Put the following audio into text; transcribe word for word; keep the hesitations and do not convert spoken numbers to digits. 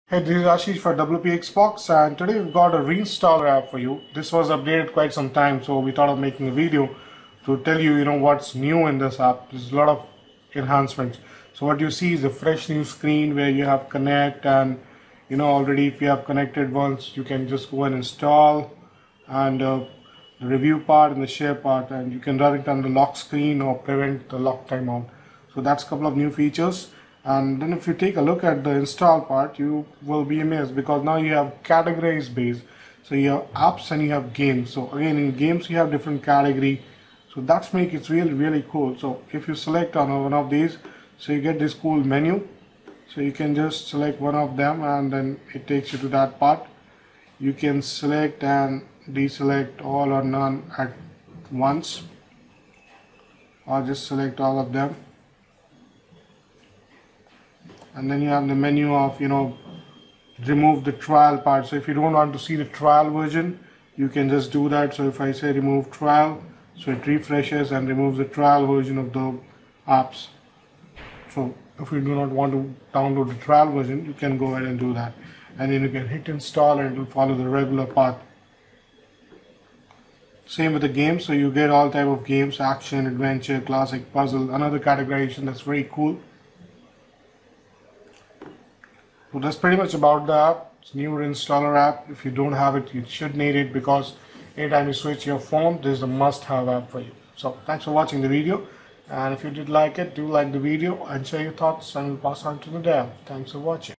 Hey, this is Ashish for W P Xbox, and today we've got a reinstaller app for you. This was updated quite some time, so we thought of making a video to tell you, you know, what's new in this app. There's a lot of enhancements. So what you see is a fresh new screen where you have connect, and you know already if you have connected once, you can just go and install, and uh, the review part and the share part, and you can run it on the lock screen or prevent the lock timeout. So that's a couple of new features. And then if you take a look at the install part, you will be amazed because now you have categories based. So you have apps and you have games. So again, in games you have different category. So that's make it really really cool. So if you select on one of these, so you get this cool menu. So you can just select one of them and then it takes you to that part. You can select and deselect all or none at once, or just select all of them. And then you have the menu of, you know, remove the trial part. So if you don't want to see the trial version, you can just do that. So if I say remove trial, so it refreshes and removes the trial version of the apps. So if you do not want to download the trial version, you can go ahead and do that. And then you can hit install and it will follow the regular path. Same with the games. So you get all type of games: action, adventure, classic, puzzle, another categorization that's very cool. So that's pretty much about the app. It's a new installer app. If you don't have it, you should need it because anytime you switch your phone, this is a must-have app for you. So thanks for watching the video. And if you did like it, do like the video and share your thoughts and we'll pass on to the dev. Thanks for watching.